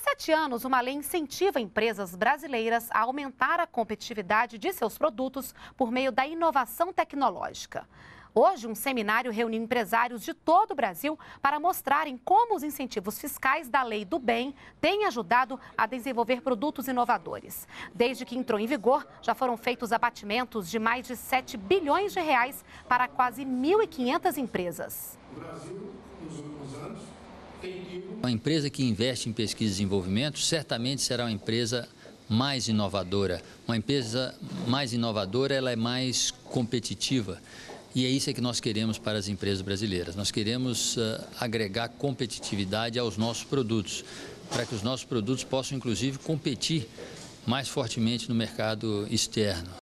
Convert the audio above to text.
7 anos, uma lei incentiva empresas brasileiras a aumentar a competitividade de seus produtos por meio da inovação tecnológica. Hoje, um seminário reuniu empresários de todo o Brasil para mostrarem como os incentivos fiscais da Lei do Bem têm ajudado a desenvolver produtos inovadores. Desde que entrou em vigor, já foram feitos abatimentos de mais de 7 bilhões de reais para quase 1.500 empresas. O Brasil, nos últimos anos, tem tido... Uma empresa que investe em pesquisa e desenvolvimento certamente será uma empresa mais inovadora. Uma empresa mais inovadora, ela é mais competitiva. E é isso que nós queremos para as empresas brasileiras. Nós queremos agregar competitividade aos nossos produtos, para que os nossos produtos possam, inclusive, competir mais fortemente no mercado externo.